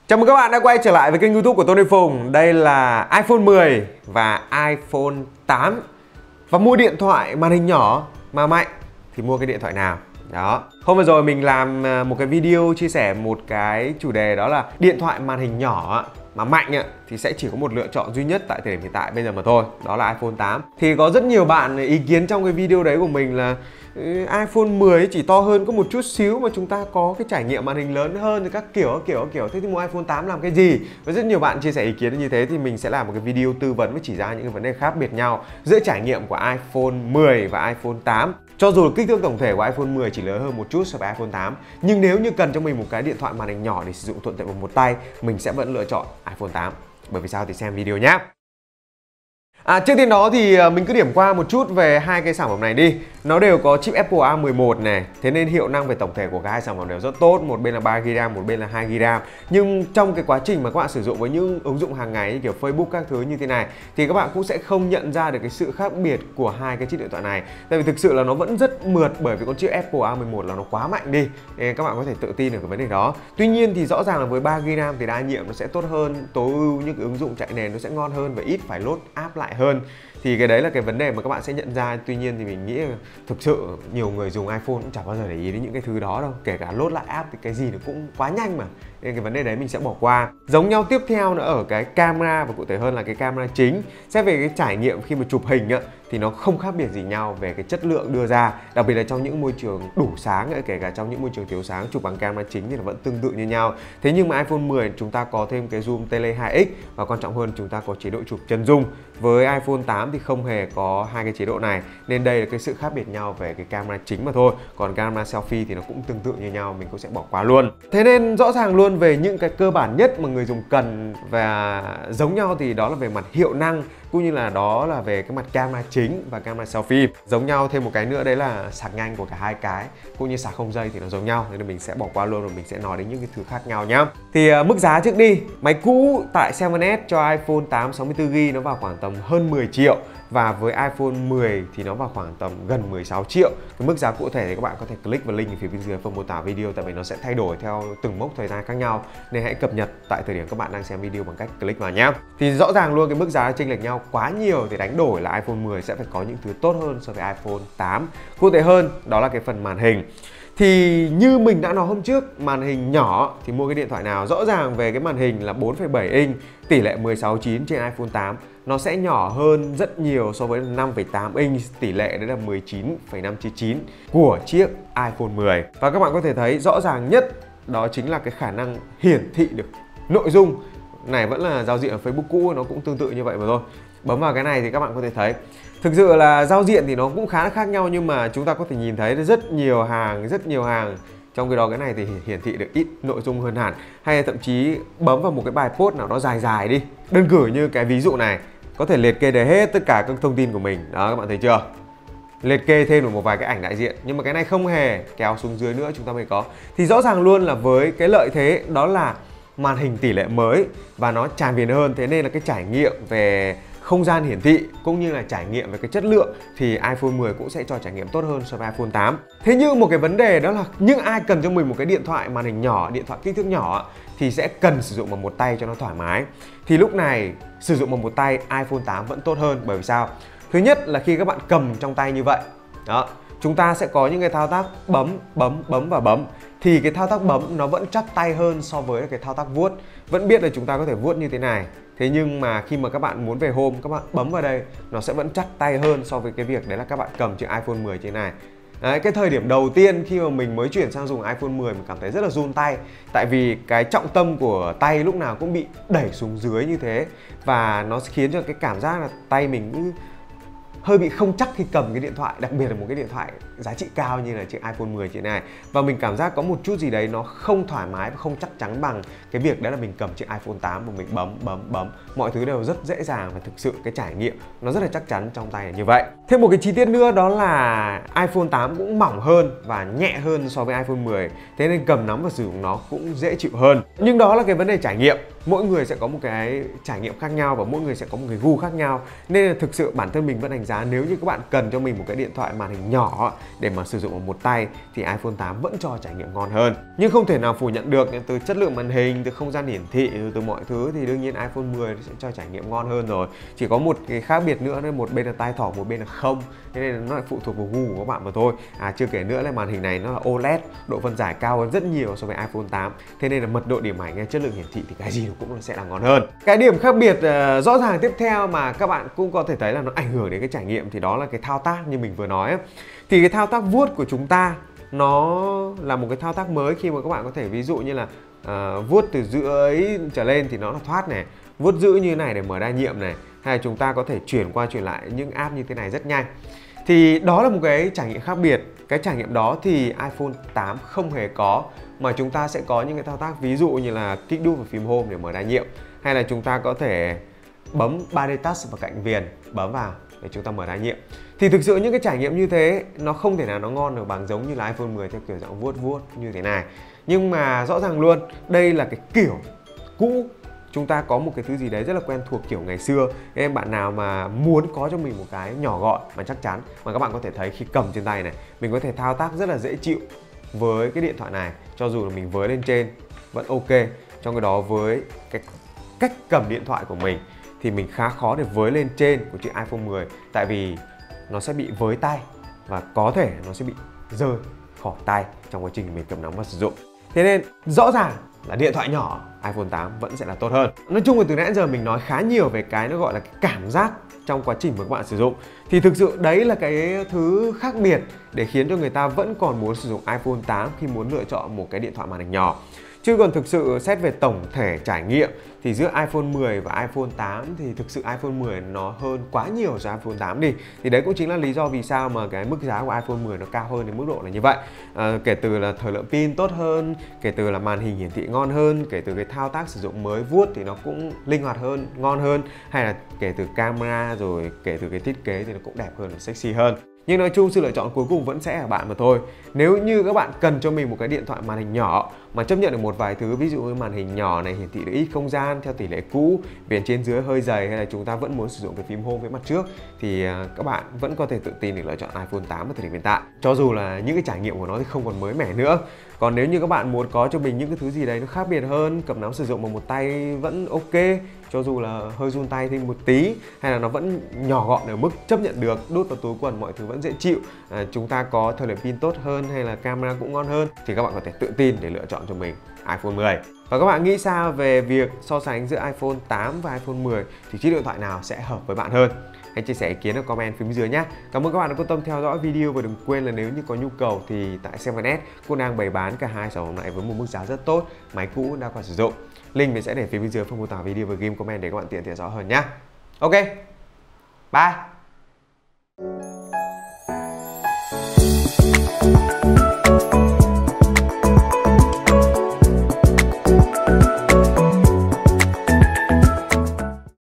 Chào mừng các bạn đã quay trở lại với kênh YouTube của Tony Phùng. Đây là iPhone 10 và iPhone 8. Và mua điện thoại màn hình nhỏ mà mạnh thì mua cái điện thoại nào? Đó. Hôm vừa rồi mình làm một cái video chia sẻ một cái chủ đề, đó là điện thoại màn hình nhỏ mà mạnh thì sẽ chỉ có một lựa chọn duy nhất tại thời điểm hiện tại bây giờ mà thôi, đó là iPhone 8. Thì có rất nhiều bạn ý kiến trong cái video đấy của mình là iPhone 10 chỉ to hơn có một chút xíu mà chúng ta có cái trải nghiệm màn hình lớn hơn thì các kiểu thế thì mua iPhone 8 làm cái gì? Và rất nhiều bạn chia sẻ ý kiến như thế thì mình sẽ làm một cái video tư vấn và chỉ ra những cái vấn đề khác biệt nhau giữa trải nghiệm của iPhone 10 và iPhone 8. Cho dù kích thước tổng thể của iPhone 10 chỉ lớn hơn một chút so với iPhone 8, nhưng nếu như cần cho mình một cái điện thoại màn hình nhỏ để sử dụng thuận tiện bằng một tay, mình sẽ vẫn lựa chọn iPhone 8. Bởi vì sao thì xem video nhé. Trước tiên đó thì mình cứ điểm qua một chút về hai cái sản phẩm này đi. Nó đều có chip Apple A11 này, thế nên hiệu năng về tổng thể của cả hai sản phẩm đều rất tốt. Một bên là 3GB RAM, một bên là 2GB RAM. Nhưng trong cái quá trình mà các bạn sử dụng với những ứng dụng hàng ngày như kiểu Facebook các thứ như thế này thì các bạn cũng sẽ không nhận ra được cái sự khác biệt của hai cái chiếc điện thoại này. Tại vì thực sự là nó vẫn rất mượt, bởi vì con chip Apple A11 là nó quá mạnh đi. Nên các bạn có thể tự tin được cái vấn đề đó. Tuy nhiên thì rõ ràng là với 3GB RAM thì đa nhiệm nó sẽ tốt hơn, tối ưu những cái ứng dụng chạy nền nó sẽ ngon hơn và ít phải load app lại hơn. Thì cái đấy là cái vấn đề mà các bạn sẽ nhận ra. Tuy nhiên thì mình nghĩ thực sự nhiều người dùng iPhone cũng chẳng bao giờ để ý đến những cái thứ đó đâu. Kể cả load lại app thì cái gì nó cũng quá nhanh mà. Nên cái vấn đề đấy mình sẽ bỏ qua. Giống nhau tiếp theo nữa ở cái camera, và cụ thể hơn là cái camera chính. Xét về cái trải nghiệm khi mà chụp hình thì nó không khác biệt gì nhau về cái chất lượng đưa ra. Đặc biệt là trong những môi trường đủ sáng, kể cả trong những môi trường thiếu sáng, chụp bằng camera chính thì nó vẫn tương tự như nhau. Thế nhưng mà iPhone 10 chúng ta có thêm cái zoom tele 2x, và quan trọng hơn chúng ta có chế độ chụp chân dung. Với iPhone 8 thì không hề có hai cái chế độ này, nên đây là cái sự khác biệt nhau về cái camera chính mà thôi. Còn camera selfie thì nó cũng tương tự như nhau, mình cũng sẽ bỏ qua luôn. Thế nên rõ ràng luôn về những cái cơ bản nhất mà người dùng cần và giống nhau thì đó là về mặt hiệu năng, cũng như là đó là về cái mặt camera chính và camera selfie. Giống nhau thêm một cái nữa đấy là sạc nhanh của cả hai cái, cũng như sạc không dây thì nó giống nhau, nên là mình sẽ bỏ qua luôn và mình sẽ nói đến những cái thứ khác nhau nhá. Thì mức giá trước đi. Máy cũ tại 7S cho iPhone 8 64GB nó vào khoảng tầm hơn 10 triệu, và với iPhone 10 thì nó vào khoảng tầm gần 16 triệu. Cái mức giá cụ thể thì các bạn có thể click vào link ở phía bên dưới phần mô tả video, tại vì nó sẽ thay đổi theo từng mốc thời gian khác nhau, nên hãy cập nhật tại thời điểm các bạn đang xem video bằng cách click vào nhé. Thì rõ ràng luôn cái mức giá chênh lệch nhau quá nhiều thì đánh đổi là iPhone 10 sẽ phải có những thứ tốt hơn so với iPhone 8. Cụ thể hơn đó là cái phần màn hình. Thì như mình đã nói hôm trước, màn hình nhỏ thì mua cái điện thoại nào? Rõ ràng về cái màn hình là 4,7 inch, tỷ lệ 16:9 trên iPhone 8, nó sẽ nhỏ hơn rất nhiều so với 5,8 inch, tỷ lệ đấy là 19,5:9 của chiếc iPhone 10. Và các bạn có thể thấy rõ ràng nhất đó chính là cái khả năng hiển thị được nội dung. Này vẫn là giao diện ở Facebook cũ, nó cũng tương tự như vậy mà thôi. Bấm vào cái này thì các bạn có thể thấy thực sự là giao diện thì nó cũng khá là khác nhau, nhưng mà chúng ta có thể nhìn thấy rất nhiều hàng. Trong cái đó cái này thì hiển thị được ít nội dung hơn hẳn. Hay là thậm chí bấm vào một cái bài post nào đó dài đi. Đơn cử như cái ví dụ này, có thể liệt kê được hết tất cả các thông tin của mình. Đó, các bạn thấy chưa? Liệt kê thêm một vài cái ảnh đại diện. Nhưng mà cái này không hề, kéo xuống dưới nữa chúng ta mới có. Thì rõ ràng luôn là với cái lợi thế đó là màn hình tỷ lệ mới và nó tràn viền hơn. Thế nên là cái trải nghiệm về không gian hiển thị cũng như là trải nghiệm về cái chất lượng thì iPhone 10 cũng sẽ cho trải nghiệm tốt hơn so với iPhone 8. Thế nhưng một cái vấn đề đó là những ai cần cho mình một cái điện thoại màn hình nhỏ, điện thoại kích thước nhỏ thì sẽ cần sử dụng bằng một tay cho nó thoải mái. Thì lúc này sử dụng bằng một tay iPhone 8 vẫn tốt hơn, bởi vì sao? Thứ nhất là khi các bạn cầm trong tay như vậy, đó, chúng ta sẽ có những cái thao tác bấm và bấm. Thì cái thao tác bấm nó vẫn chắc tay hơn so với cái thao tác vuốt. Vẫn biết là chúng ta có thể vuốt như thế này, thế nhưng mà khi mà các bạn muốn về home, các bạn bấm vào đây, nó sẽ vẫn chắc tay hơn so với cái việc đấy là các bạn cầm chiếc iPhone 10 thế này. Đấy, cái thời điểm đầu tiên khi mà mình mới chuyển sang dùng iPhone 10 mình cảm thấy rất là run tay. Tại vì cái trọng tâm của tay lúc nào cũng bị đẩy xuống dưới như thế, và nó khiến cho cái cảm giác là tay mình hơi bị không chắc khi cầm cái điện thoại, đặc biệt là một cái điện thoại giá trị cao như là chiếc iPhone 10 thế này. Và mình cảm giác có một chút gì đấy nó không thoải mái và không chắc chắn bằng cái việc đấy là mình cầm chiếc iPhone 8 và mình bấm. Mọi thứ đều rất dễ dàng và thực sự cái trải nghiệm nó rất là chắc chắn trong tay là như vậy. Thêm một cái chi tiết nữa đó là iPhone 8 cũng mỏng hơn và nhẹ hơn so với iPhone 10. Thế nên cầm nắm và sử dụng nó cũng dễ chịu hơn. Nhưng đó là cái vấn đề trải nghiệm. mỗi người sẽ có một cái trải nghiệm khác nhau và mỗi người sẽ có một cái gu khác nhau. Nên là thực sự bản thân mình vẫn đánh giá nếu như các bạn cần cho mình một cái điện thoại màn hình nhỏ để mà sử dụng ở một tay thì iPhone 8 vẫn cho trải nghiệm ngon hơn. Nhưng không thể nào phủ nhận được từ chất lượng màn hình, từ không gian hiển thị, từ mọi thứ thì đương nhiên iPhone 10 sẽ cho trải nghiệm ngon hơn rồi. Chỉ có một cái khác biệt nữa nên một bên là tai thỏ, một bên là không. Thế nên là nó lại phụ thuộc vào gu của các bạn mà thôi. Chưa kể nữa là màn hình này nó là OLED, độ phân giải cao hơn rất nhiều so với iPhone 8. Thế nên là mật độ điểm ảnh hay chất lượng hiển thị thì cái gì cũng sẽ là ngon hơn. Cái điểm khác biệt rõ ràng tiếp theo mà các bạn cũng có thể thấy là nó ảnh hưởng đến cái trải nghiệm thì đó là cái thao tác như mình vừa nói ấy. Thì cái thao tác vuốt của chúng ta nó là một cái thao tác mới khi mà các bạn có thể ví dụ như là vuốt từ dưới trở lên thì nó là thoát này, vuốt giữ như thế này để mở đa nhiệm này, hay là chúng ta có thể chuyển qua chuyển lại những app như thế này rất nhanh. Thì đó là một cái trải nghiệm khác biệt. Cái trải nghiệm đó thì iPhone 8 không hề có, mà chúng ta sẽ có những cái thao tác ví dụ như là kích đúp vào phím Home để mở đa nhiệm, hay là chúng ta có thể bấm 3D Touch vào cạnh viền, bấm vào để chúng ta mở đa nhiệm. Thì thực sự những cái trải nghiệm như thế nó không thể nào nó ngon được bằng giống như là iPhone 10 theo kiểu dạng vuốt vuốt như thế này. Nhưng mà rõ ràng luôn, đây là cái kiểu cũ. Chúng ta có một cái thứ gì đấy rất là quen thuộc kiểu ngày xưa. Em bạn nào mà muốn có cho mình một cái nhỏ gọn mà chắc chắn, mà các bạn có thể thấy khi cầm trên tay này, mình có thể thao tác rất là dễ chịu với cái điện thoại này, cho dù là mình với lên trên vẫn ok. Trong cái đó với cái cách cầm điện thoại của mình thì mình khá khó để với lên trên của chiếc iPhone 10, tại vì nó sẽ bị với tay và có thể nó sẽ bị rơi khỏi tay trong quá trình mình cầm nắm và sử dụng. Thế nên rõ ràng là điện thoại nhỏ iPhone 8 vẫn sẽ là tốt hơn. Nói chung là từ nãy giờ mình nói khá nhiều về cái nó gọi là cái cảm giác trong quá trình mà các bạn sử dụng. Thì thực sự đấy là cái thứ khác biệt để khiến cho người ta vẫn còn muốn sử dụng iPhone 8 khi muốn lựa chọn một cái điện thoại màn hình nhỏ. Chứ còn thực sự xét về tổng thể trải nghiệm thì giữa iPhone 10 và iPhone 8 thì thực sự iPhone 10 nó hơn quá nhiều so với iPhone 8 đi. Thì đấy cũng chính là lý do vì sao mà cái mức giá của iPhone 10 nó cao hơn đến mức độ là như vậy. Kể từ là thời lượng pin tốt hơn, kể từ là màn hình hiển thị ngon hơn, kể từ cái thao tác sử dụng mới vuốt thì nó cũng linh hoạt hơn, ngon hơn, hay là kể từ camera rồi kể từ cái thiết kế thì nó cũng đẹp hơn và sexy hơn. Nhưng nói chung sự lựa chọn cuối cùng vẫn sẽ là bạn mà thôi. Nếu như các bạn cần cho mình một cái điện thoại màn hình nhỏ mà chấp nhận được một vài thứ, ví dụ như màn hình nhỏ này hiển thị được ít không gian theo tỷ lệ cũ, viền trên dưới hơi dày, hay là chúng ta vẫn muốn sử dụng cái phím Home với mặt trước, thì các bạn vẫn có thể tự tin để lựa chọn iPhone 8 ở thời điểm hiện tại. Cho dù là những cái trải nghiệm của nó thì không còn mới mẻ nữa. Còn nếu như các bạn muốn có cho mình những cái thứ gì đấy nó khác biệt hơn, cầm nắm sử dụng bằng một tay vẫn ok, cho dù là hơi run tay thêm một tí, hay là nó vẫn nhỏ gọn ở mức chấp nhận được, đút vào túi quần mọi thứ vẫn dễ chịu, chúng ta có thời lượng pin tốt hơn hay là camera cũng ngon hơn, thì các bạn có thể tự tin để lựa chọn cho mình iPhone 10. Và các bạn nghĩ sao về việc so sánh giữa iPhone 8 và iPhone 10 thì chiếc điện thoại nào sẽ hợp với bạn hơn? Hãy chia sẻ ý kiến ở comment phía bên dưới nhé. Cảm ơn các bạn đã quan tâm theo dõi video và đừng quên là nếu như có nhu cầu thì tại 7S cũng đang bày bán cả hai sản phẩm này với một mức giá rất tốt, máy cũ đã qua sử dụng. Link mình sẽ để phía bên dưới phần mô tả video và ghim comment để các bạn tiện theo dõi hơn nhé. Ok, bye.